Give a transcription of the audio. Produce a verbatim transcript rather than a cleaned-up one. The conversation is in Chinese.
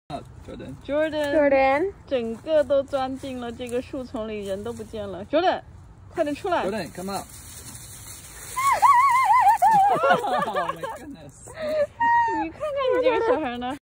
啊 ，Jordan。 Jordan。 Jordan。 整个都钻进了这个树丛里，人都不见了。Jordan， 快点出来 ！Jordan，come out！ Oh my goodness！ 你看看你这个小孩呢。